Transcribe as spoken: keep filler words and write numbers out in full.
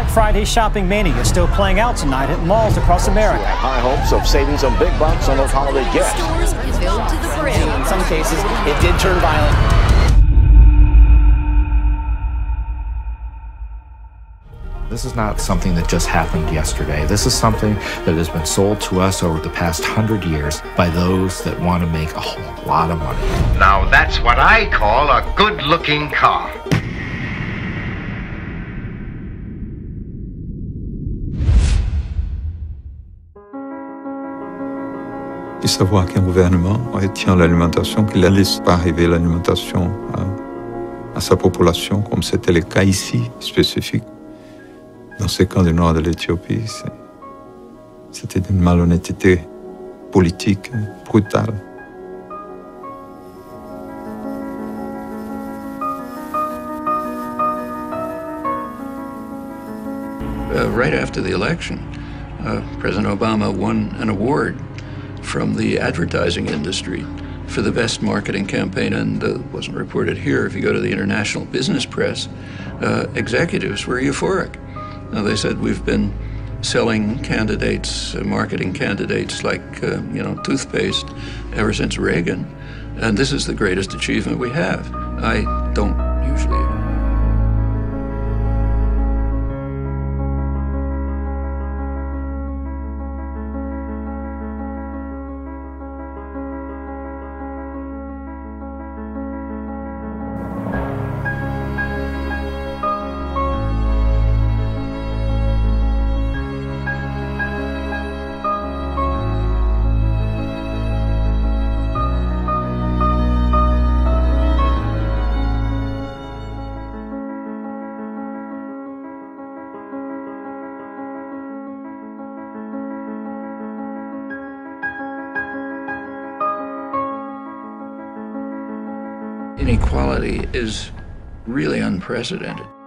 Black Friday shopping mania is still playing out tonight at malls across America. High hopes of saving some big bucks on those holiday gifts. Stores filled to the brim. In some cases, it did turn violent. This is not something that just happened yesterday. This is something that has been sold to us over the past hundred years by those that want to make a whole lot of money. Now that's what I call a good-looking car. Et savoir qu'un gouvernement retient l'alimentation, qu'il ne laisse pas arriver l'alimentation à, à sa population, comme c'était le cas ici, spécifique. Dans ces camps du nord de l'Éthiopie, c'était une malhonnêteté politique brutale. Uh, right after the election, uh, President Obama won an award from the advertising industry for the best marketing campaign, and uh, wasn't reported here. If you go to the international business press, uh, executives were euphoric. Now, they said we've been selling candidates, uh, marketing candidates like, uh, you know, toothpaste ever since Reagan, and this is the greatest achievement we have. I don't usually. Inequality is really unprecedented.